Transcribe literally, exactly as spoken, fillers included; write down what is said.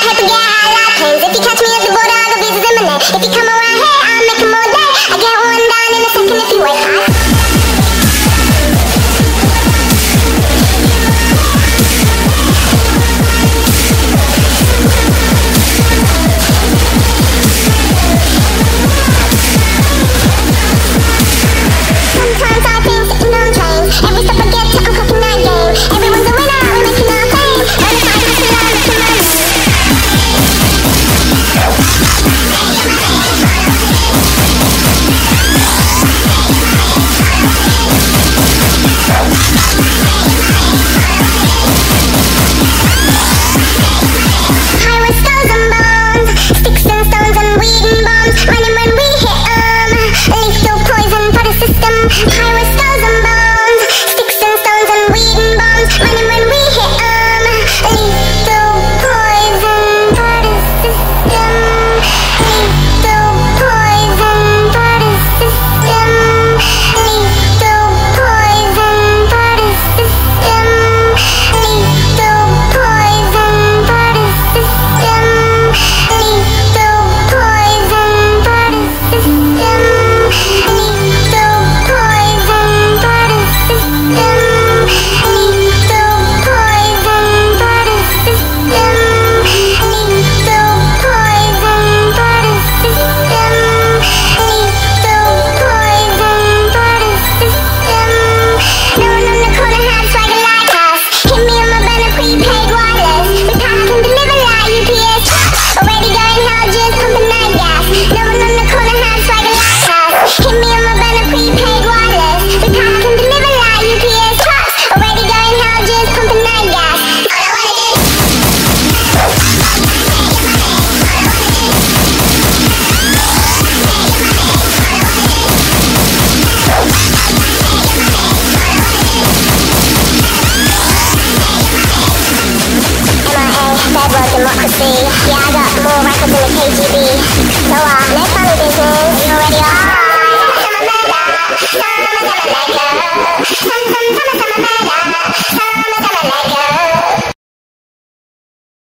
hit the gas, high lot planes. If you catch me at the border, the visa's imminent. If you come around here, I'll make 'em all day. I get one down in a second if you wait. I Sometimes I think sitting on trains. Every step I get to, I'm clocking that game. Everyone's a winner, we're making our fame. Every time I feel I'm making my name. Highway skulls and bones, sticks and stones and weed and bombs. Running when we hit 'em, lethal poison for the system. Highway skulls and bones, sticks and stones and weed and bombs. Running when we hit 'em, lethal poison for the system. Lethal poison for the system. Lethal poison for the system. Lethal poison for the system. Lethal poison for the system. Lethal poison for the system. Lethal poison for the system. Lethal poison for the system. Lethal poison for the system. No one on the corner had swagger like us. Hit me on my banner, prepaid wireless. We pack and deliver like U P S. Already going hell, just pumping that gas. No one on the corner had swagger like us. Hit me on my banner, prepaid wireless. We pack and deliver like U P S trucks. Already going hell, just pumping that gas. All I wanna do. M I A, bad world democracy. Yeah, I got more records than the K G B. So I